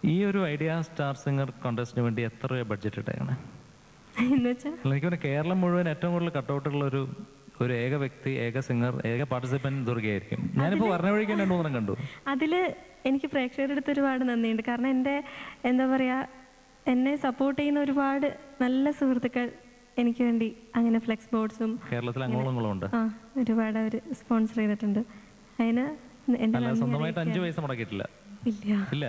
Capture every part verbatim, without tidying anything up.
ഈ ഒരു idea star singer കോൺടെസ്റ്റിന് വേണ്ടി എത്ര രൂപ ബഡ്ജറ്റ് ഇട്ടേക്കണേ? എനിക്ക് കേരളം മുഴുവൻ ഏറ്റവും കൂടുതൽ കട്ടൗട്ടുള്ള ഒരു ഒരു ഏക വ്യക്തി, ഏക സിംഗർ, ഏക പാർട്ടിസിപ്പന്റ് ദുർഗയായിരിക്കും. ഞാനിപ്പോൾ പറഞ്ഞ വഴിക്കാൻ രണ്ടു മൂന്നെണ്ണം കണ്ടു. അതില് എനിക്ക് പ്രേക്ഷകരുടെ അടുത്ത് ഒരുപാട് നന്ദിയുണ്ട്. കാരണം എൻ്റെ എന്താ പറയാ, എന്നെ സപ്പോർട്ട് ചെയ്യുന്ന ഒരുപാട് നല്ല സുഹൃത്തുക്കൾ എനിക്ക് വേണ്ടി അങ്ങനെ ഫ്ലെക്സ് ബോർഡ്സും കേരളത്തിൽ അങ്ങോളങ്ങളും ഉണ്ട്. ആ ഒരുപാട് അവർ സ്പോൺസർ ചെയ്തിട്ടുണ്ട്. അതിന് സ്വന്തമായിട്ട് അഞ്ചു പൈസ മുടക്കിയിട്ടില്ല. ഇല്ല ഇല്ല.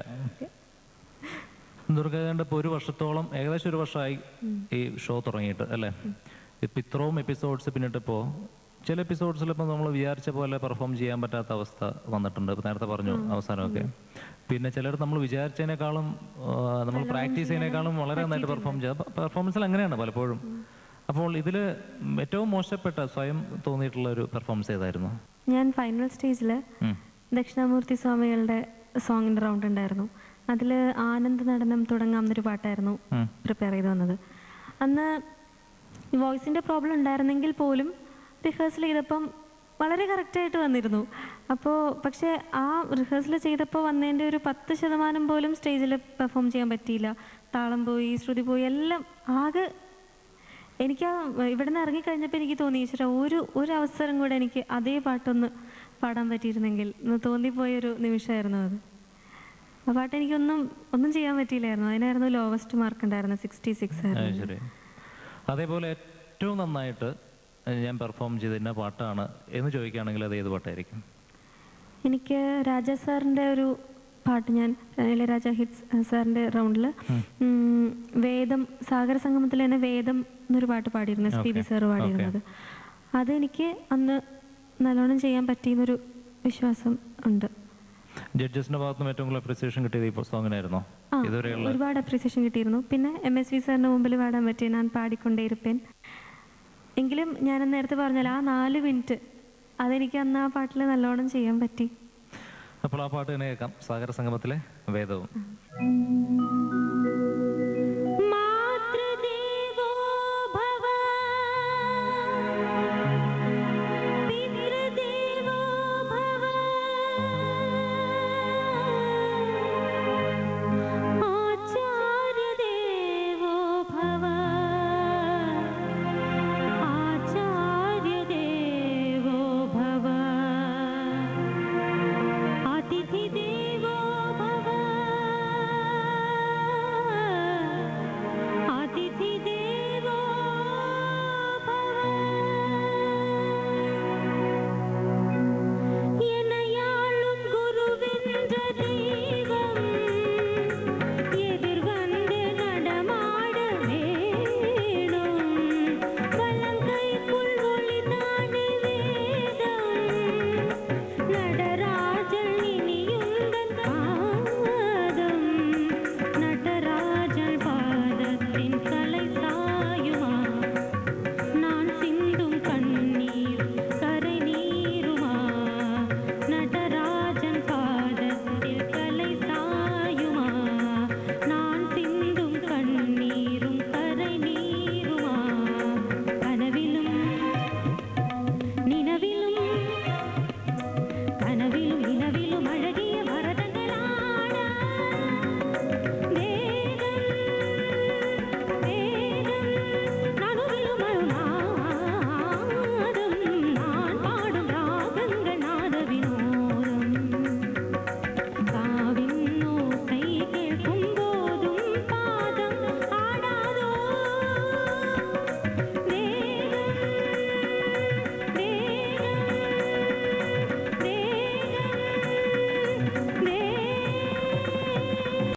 ദുർഗ കണ്ടപ്പോൾ ഒരു വർഷത്തോളം, ഏകദേശം ഒരു വർഷമായി ഈ ഷോ തുടങ്ങിയിട്ട് അല്ലേ? ഇപ്പം ഇത്രയും എപ്പിസോഡ്സ് പിന്നിട്ടിപ്പോൾ ചില എപ്പിസോഡ്സിൽ ഇപ്പം നമ്മൾ വിചാരിച്ച പോലെ പെർഫോം ചെയ്യാൻ പറ്റാത്ത അവസ്ഥ വന്നിട്ടുണ്ട്. ഇപ്പം നേരത്തെ പറഞ്ഞു അവസാനമൊക്കെ. പിന്നെ ചിലർ നമ്മൾ വിചാരിച്ചതിനേക്കാളും നമ്മൾ പ്രാക്ടീസ് ചെയ്യുന്നതിനേക്കാളും വളരെ നന്നായിട്ട് പെർഫോം ചെയ്യുക. പെർഫോമൻസിൽ അങ്ങനെയാണ് പലപ്പോഴും. അപ്പോൾ ഇതിൽ ഏറ്റവും മോശപ്പെട്ട സ്വയം തോന്നിയിട്ടുള്ള ഒരു പെർഫോമൻസ് ഏതായിരുന്നു? ഞാൻ ഫൈനൽ സ്റ്റേജിൽ ദക്ഷിണാമൂർത്തി സ്വാമികളുടെ സോങ്ങിൻ്റെ റൗണ്ട് ഉണ്ടായിരുന്നു. അതിൽ ആനന്ദ് നടനം തുടങ്ങാം എന്നൊരു പാട്ടായിരുന്നു പ്രിപ്പയർ ചെയ്ത് വന്നത്. അന്ന് വോയിസിൻ്റെ പ്രോബ്ലം ഉണ്ടായിരുന്നെങ്കിൽ പോലും റിഹേഴ്സൽ ചെയ്തപ്പം വളരെ കറക്റ്റായിട്ട് വന്നിരുന്നു. അപ്പോൾ പക്ഷേ ആ റിഹേഴ്സൽ ചെയ്തപ്പോൾ വന്നതിൻ്റെ ഒരു പത്ത് ശതമാനം പോലും സ്റ്റേജിൽ പെർഫോം ചെയ്യാൻ പറ്റിയില്ല. താളം പോയി, ശ്രുതി പോയി, എല്ലാം ആകെ. എനിക്ക് ആ ഇവിടെ നിന്ന് ഇറങ്ങിക്കഴിഞ്ഞപ്പോൾ എനിക്ക് തോന്നി, ചേട്ടാ ഒരു ഒരു അവസരം കൂടെ എനിക്ക് അതേ പാട്ടൊന്ന് പാടാൻ പറ്റിയിരുന്നെങ്കിൽ എന്ന് തോന്നിപ്പോയൊരു നിമിഷമായിരുന്നു അത്. ആ പാട്ട് എനിക്കൊന്നും ഒന്നും ചെയ്യാൻ പറ്റിയില്ലായിരുന്നു. അതിനായിരുന്നു ലോവസ്റ്റ് മാർക്ക് ഉണ്ടായിരുന്നത്, സിക്സ്റ്റി സിക്സ് ആയിരുന്നു. അതേപോലെ ഏറ്റവും നന്നായിട്ട് ഞാൻ പെർഫോം ചെയ്തിരുന്ന പാട്ടാണ് എന്ന് ചോദിക്കുകയാണെങ്കിൽ അത് ഏത് പാട്ടായിരിക്കും? എനിക്ക് രാജാ സാറിൻ്റെ ഒരു പാട്ട്, ഞാൻ ഇളയരാജ ഹിറ്റ്സ് സാറിൻ്റെ റൗണ്ടിൽ വേദം, സാഗര സംഗമത്തിൽ തന്നെ വേദം എന്നൊരു പാട്ട് പാടിയിരുന്നു, എസ് പി ബി സാറ് പാടിയിരുന്നത്. അതെനിക്ക് അന്ന് നല്ലോണം ചെയ്യാൻ പറ്റിയെന്നൊരു വിശ്വാസം ഉണ്ട്. ജഡ്ജസിന്റെ ഭാഗത്തുനിന്ന് ഏറ്റവും കൂടുതൽ അപ്രീസിയേഷൻ കിട്ടിയത് ഈ സോങ്ങിനായിരുന്നോ? ഒരുപാട് അപ്രീസിയേഷൻ കിട്ടിയിരുന്നു. പിന്നെ എം എസ് വി സാറിന്റെ മുമ്പിൽ പാടാൻ പറ്റിയ ഞാൻ പാടിക്കൊണ്ടേയിരിപ്പേൻ. എങ്കിലും ഞാൻ നേരത്തെ പറഞ്ഞല്ലോ, ആ നാല് മിനിറ്റ് അതെനിക്ക് അന്ന് ആ പാട്ടിൽ നല്ലോണം ചെയ്യാൻ പറ്റി. അപ്പോൾ ആ പാട്ട് തന്നെ കേൾക്കാം, സാഗര സംഗമത്തിലെ വേദവും.